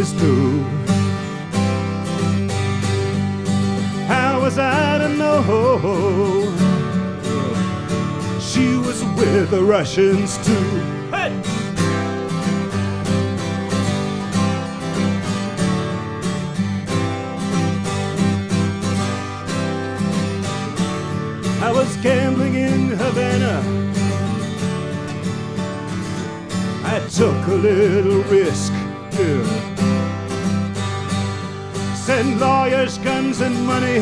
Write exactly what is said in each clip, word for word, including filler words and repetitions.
is through. How was I to know she was with the Russians too? Hey! I was gambling in Havana. I took a little risk, yeah. Send lawyers, guns, and money.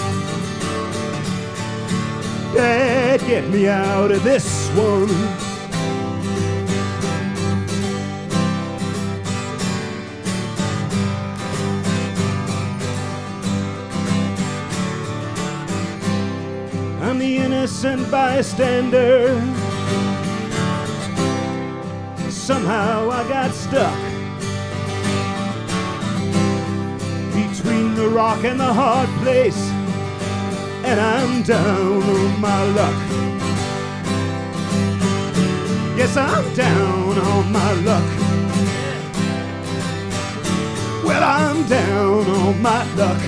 Dad, get me out of this one. I'm the innocent bystander. Somehow I got stuck between the rock and the hard place, and I'm down on my luck. Yes, I'm down on my luck. Well, I'm down on my luck.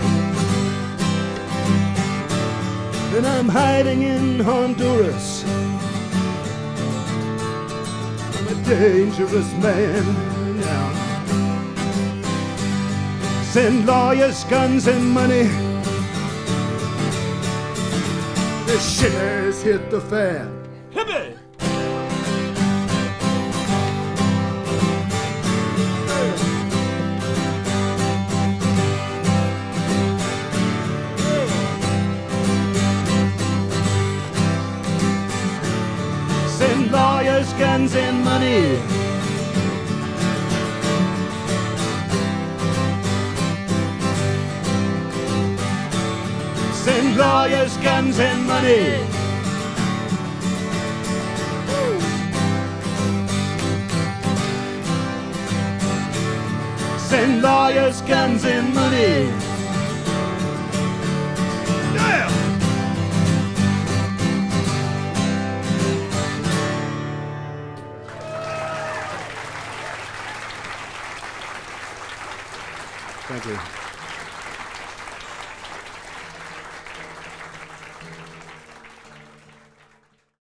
And I'm hiding in Honduras. I'm a dangerous man now. Send lawyers, guns, and money. This shit has hit the fan. Hippie! Send lawyers, guns, and money. Send lawyers, guns, and money. Send lawyers, guns, and money. Yeah! Thank you.